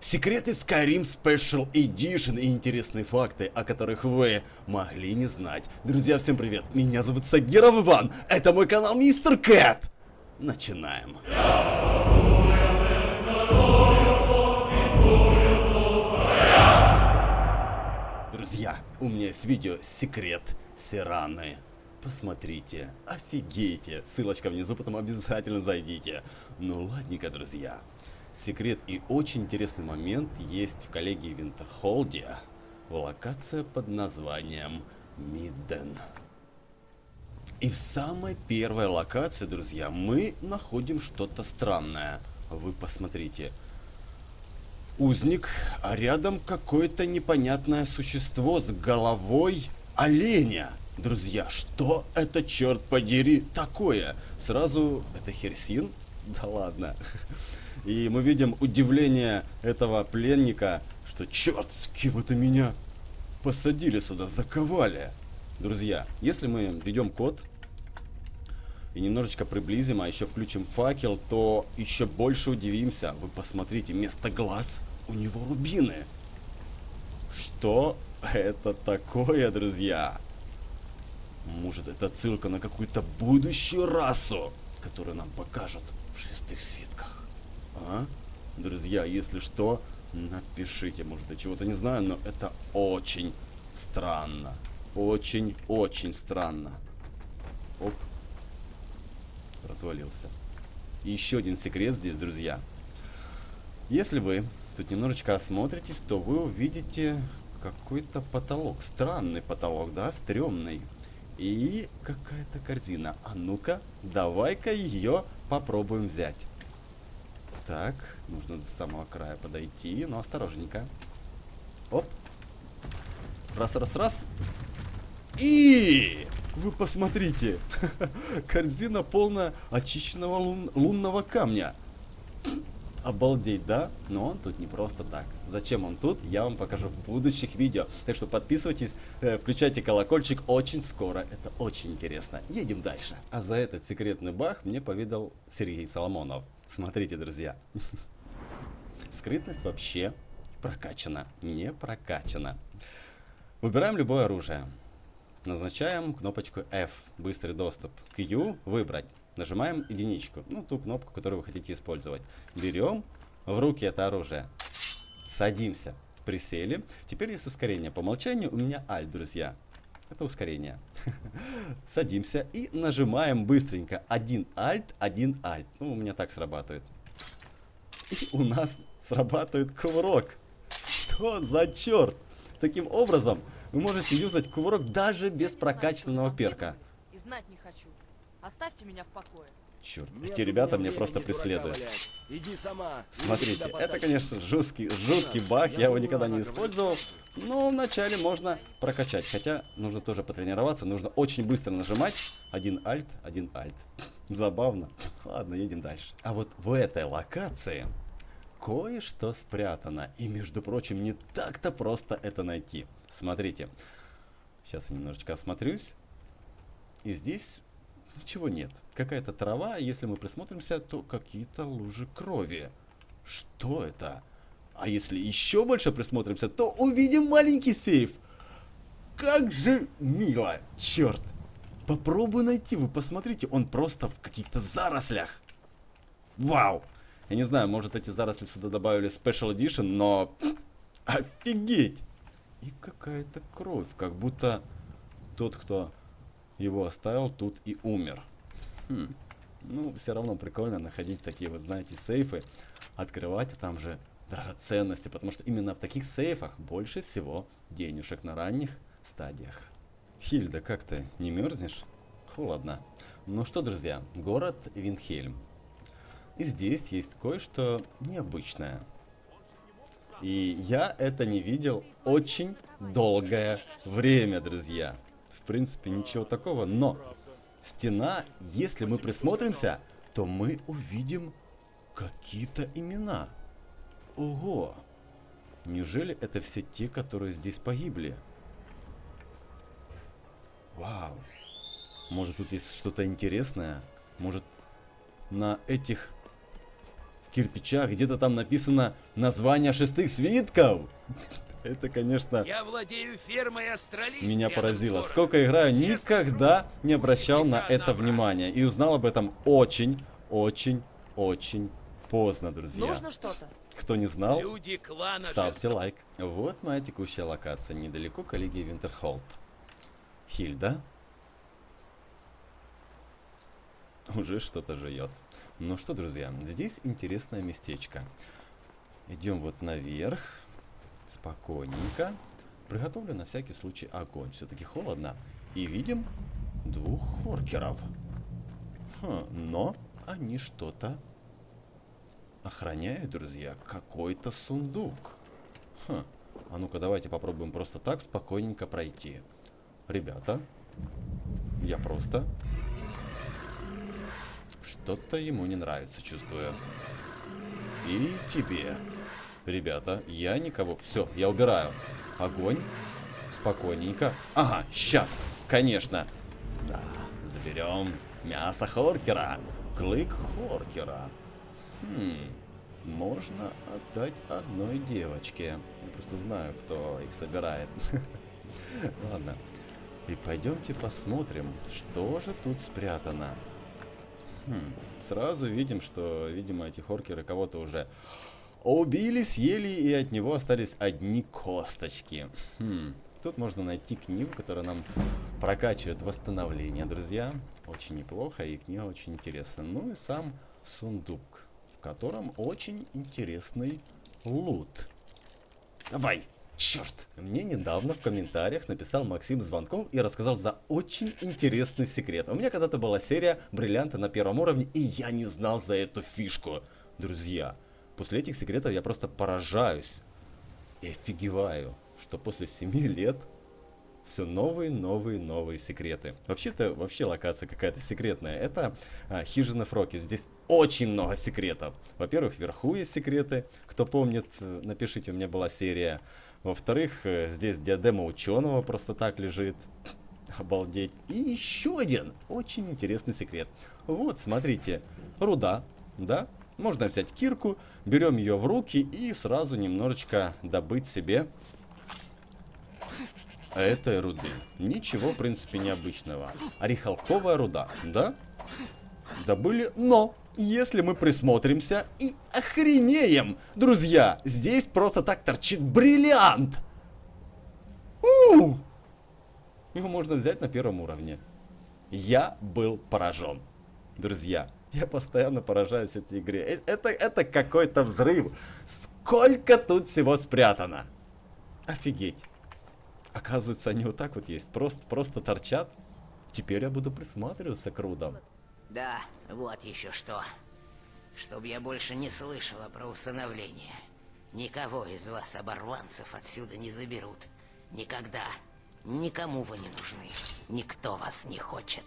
секреты Skyrim Special Edition и интересные факты, о которых вы могли не знать. Друзья, всем привет, меня зовут Сагиров Иван, это мой канал Мистер Кэт. Начинаем. Друзья, у меня есть видео «Секрет Сираны». Посмотрите, офигейте. Ссылочка внизу, потом обязательно зайдите. Ну ладненько, друзья. Секрет и очень интересный момент есть в коллегии Винтерхолде. Локация под названием Мидден. И в самой первой локации, друзья, мы находим что-то странное. Вы посмотрите. Узник, а рядом какое-то непонятное существо с головой оленя. Друзья, что это, черт подери, такое? Сразу, это Херсин? Да ладно. И мы видим удивление этого пленника, что черт, с кем это меня посадили сюда, заковали. Друзья, если мы введем код и немножечко приблизим, а еще включим факел, то еще больше удивимся. Вы посмотрите, вместо глаз у него рубины. Что это такое, друзья? Может, это ссылка на какую-то будущую расу, которую нам покажут в шестых свитках. А? Друзья, если что, напишите. Может, я чего-то не знаю, но это очень странно. Очень-очень странно. Оп. Развалился. И еще один секрет здесь, друзья. Если вы тут немножечко осмотритесь, то вы увидите какой-то потолок. Странный потолок, да, стрёмный. И какая-то корзина. А ну-ка, давай-ка ее попробуем взять. Так, нужно до самого края подойти, но осторожненько. Оп. Раз, раз, раз. И вы посмотрите. Корзина полная очищенного лунного камня. Обалдеть, да? Но он тут не просто так. Зачем он тут, я вам покажу в будущих видео. Так что подписывайтесь, включайте колокольчик, очень скоро. Это очень интересно. Едем дальше. А за этот секретный баг мне поведал Сергей Соломонов. Смотрите, друзья. Скрытность вообще прокачана. Не прокачана. Выбираем любое оружие. Назначаем кнопочку F. Быстрый доступ. Q. Выбрать. Нажимаем единичку, ну ту кнопку, которую вы хотите использовать. Берем в руки это оружие. Садимся. Присели. Теперь есть ускорение. По умолчанию у меня Alt, друзья. Это ускорение. Садимся и нажимаем быстренько. Один Alt, один Alt. Ну, у меня так срабатывает. И у нас срабатывает кувырок. Что за черт? Таким образом, вы можете юзать кувырок даже без прокачанного перка. И знать не хочу. Оставьте меня в покое. Черт, эти ребята меня просто преследуют. Иди сама. Смотрите, это, конечно, жуткий баг, я его никогда не использовал. Но вначале можно прокачать. Хотя нужно тоже потренироваться, нужно очень быстро нажимать. Один Alt, один Alt. Забавно. Ладно, едем дальше. А вот в этой локации кое-что спрятано. И, между прочим, не так-то просто это найти. Смотрите. Сейчас я немножечко осмотрюсь. И здесь ничего нет. Какая-то трава, если мы присмотримся, то какие-то лужи крови. Что это? А если еще больше присмотримся, то увидим маленький сейф. Как же мило! Черт! Попробую найти, вы посмотрите, он просто в каких-то зарослях. Вау! Я не знаю, может эти заросли сюда добавили Special Edition, но офигеть! И какая-то кровь, как будто тот, кто его оставил, тут и умер. Ну, все равно прикольно находить такие, вы знаете, сейфы, открывать, а там же драгоценности, потому что именно в таких сейфах больше всего денежек на ранних стадиях. Хильда, как ты, не мерзнешь? Холодно. Ну что, друзья, город Виндхельм. И здесь есть кое-что необычное. И я это не видел очень долгое время, друзья. В принципе, ничего такого, но стена, если мы присмотримся, то мы увидим какие-то имена. Ого! Неужели это все те, которые здесь погибли? Вау! Может, тут есть что-то интересное? Может, на этих кирпичах где-то там написано название 6 свитков. Это, конечно, Я владею фермой Астралист. меня рядом с поразило. городом. Сколько играю, Честно никогда скажу, не обращал на всегда это набрать. внимание. И узнал об этом очень, очень, очень поздно, друзья. Нужно что-то? Кто не знал, Люди клана ставьте лайк. Вот моя текущая локация, недалеко коллегии Винтерхолд. Хильда. Уже что-то жует. Ну что, друзья, здесь интересное местечко. Идем вот наверх. Спокойненько. Приготовлю на всякий случай огонь. Все-таки холодно. И видим 2 хоркеров. Но они что-то охраняют, друзья. Какой-то сундук. А ну-ка, давайте попробуем просто так спокойненько пройти. Ребята, я просто... Что-то ему не нравится, чувствую. И тебе. Ребята, я никого... Все, я убираю. Огонь. Спокойненько. Ага, сейчас. Конечно. Да, заберем мясо хоркера. Клык хоркера. Можно отдать одной девочке. Я просто знаю, кто их собирает. Ладно. И пойдемте посмотрим, что же тут спрятано. Сразу видим, что, видимо, эти хоркеры кого-то уже убили, съели, и от него остались одни косточки. Тут можно найти книгу, которая нам прокачивает восстановление, друзья. Очень неплохо, и книга очень интересная. Ну и сам сундук, в котором очень интересный лут. Давай! Черт! Мне недавно в комментариях написал Максим Звонков и рассказал за очень интересный секрет. У меня когда-то была серия бриллианты на 1 уровне, и я не знал за эту фишку. Друзья, после этих секретов я просто поражаюсь и офигеваю, что после 7 лет все новые секреты. Вообще-то, локация какая-то секретная. Это хижина Фроки. Здесь очень много секретов. Во-первых, вверху есть секреты. Кто помнит, напишите, у меня была серия. Во-вторых, здесь диадема ученого просто так лежит. Обалдеть. И еще один очень интересный секрет. Вот, смотрите. Руда, да? Можно взять кирку, берем ее в руки и сразу немножечко добыть себе этой руды. Ничего, в принципе, необычного. Орехалковая руда, да? Добыли, но если мы присмотримся и охренеем, друзья, здесь просто так торчит бриллиант. Его можно взять на 1 уровне. Я был поражен. Друзья, я постоянно поражаюсь этой игре. Это какой-то взрыв. Сколько тут всего спрятано. Офигеть. Оказывается, они вот так вот есть. Просто торчат. Теперь я буду присматриваться к рудам. Да, вот еще что. Чтоб я больше не слышала про усыновление. Никого из вас, оборванцев, отсюда не заберут. Никогда. Никому вы не нужны. Никто вас не хочет.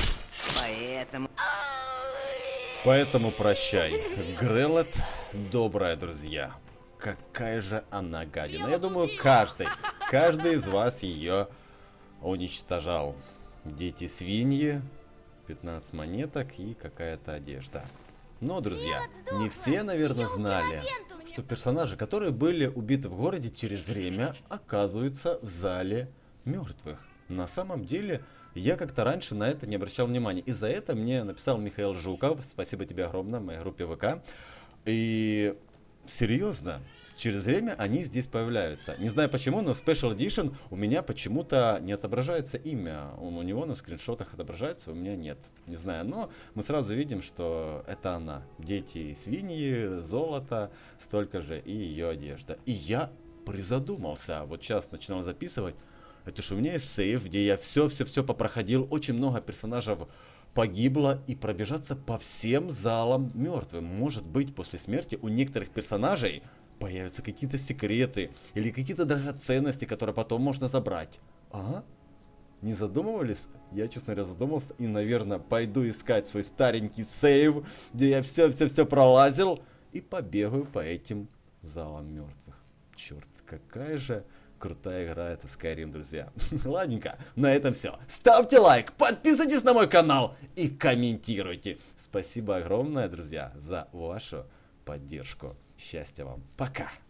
Поэтому прощай. Грелет, добрая, друзья. Какая же она гадина. Я думаю, каждый из вас ее уничтожал. Дети свиньи, 15 монеток и какая-то одежда. Но, друзья, не все, наверное, знали, что персонажи, которые были убиты в городе, через время оказываются в зале мертвых. На самом деле, я как-то раньше на это не обращал внимания. И за это мне написал Михаил Жуков. Спасибо тебе огромное в моей группе ВК. И серьезно, через время они здесь появляются. Не знаю почему, но в Special Edition у меня почему-то не отображается имя. У него на скриншотах отображается, у меня нет. Не знаю, но мы сразу видим, что это она. Дети свиньи, золото, столько же и ее одежда. И я призадумался. Вот сейчас начинал записывать. Это ж у меня есть сейв, где я все попроходил. Очень много персонажей погибло, и пробежаться по всем залам мертвым. Может быть, после смерти у некоторых персонажей появятся какие-то секреты или какие-то драгоценности, которые потом можно забрать. А? Не задумывались? Я, честно говоря, задумался и, наверное, пойду искать свой старенький сейв, где я все пролазил, и побегаю по этим залам мертвых. Черт, какая же крутая игра это Skyrim, друзья. Ладненько, на этом все. Ставьте лайк, подписывайтесь на мой канал и комментируйте. Спасибо огромное, друзья, за вашу поддержку. Счастья вам. Пока.